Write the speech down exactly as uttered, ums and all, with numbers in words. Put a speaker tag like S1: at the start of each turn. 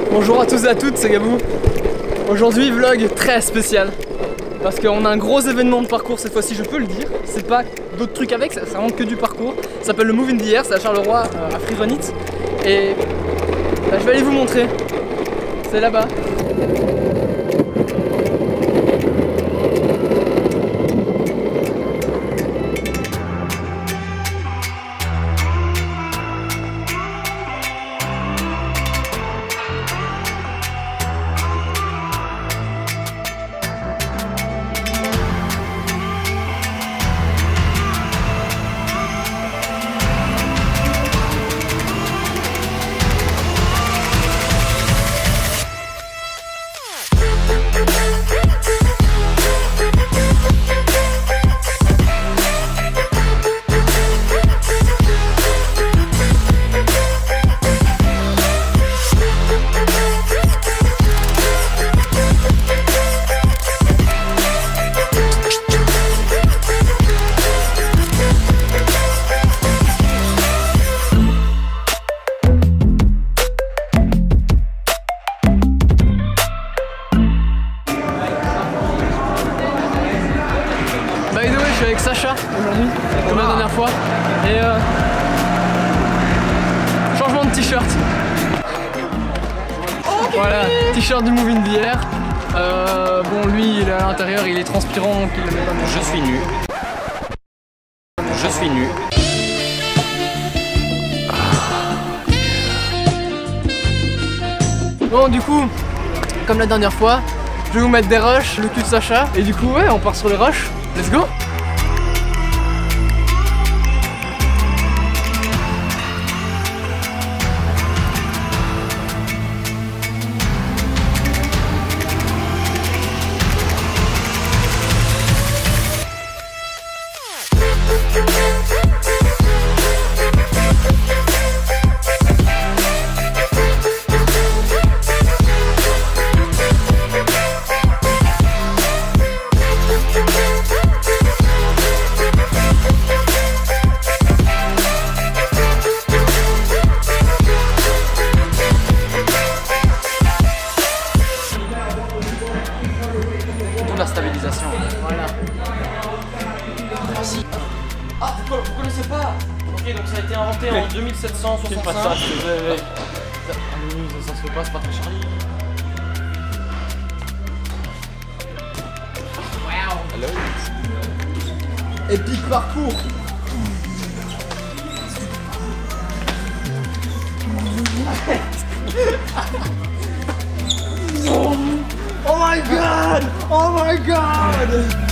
S1: Bonjour à tous et à toutes, c'est Gabou. Aujourd'hui vlog très spécial parce qu'on a un gros événement de parcours cette fois-ci, je peux le dire. C'est pas d'autres trucs avec, c'est vraiment que du parcours. Ça s'appelle le Move in the Air, c'est à Charleroi, euh, à Frivonite. Et bah, je vais aller vous montrer. C'est là-bas. Je suis avec Sacha aujourd'hui, comme la dernière fois, et euh, changement de t-shirt. Okay. Voilà, t-shirt du Move in the Air. Euh, bon, lui, il est à l'intérieur, il est transpirant, donc il le met pas.
S2: Je suis nu. Je suis nu.
S1: Bon, du coup, comme la dernière fois, je vais vous mettre des rushs, le cul de Sacha, et du coup, ouais, on part sur les rushs. Let's go!
S2: La stabilisation.
S1: Voilà.
S2: Merci. Ah, vous, vous connaissez pas? Ok, donc ça a été inventé en deux mille sept cent soixante-cinq.
S1: Ça, ça, ça se fait pas, c'est pas très Charlie. Wow. Épique parcours. Oh my god! Oh my god!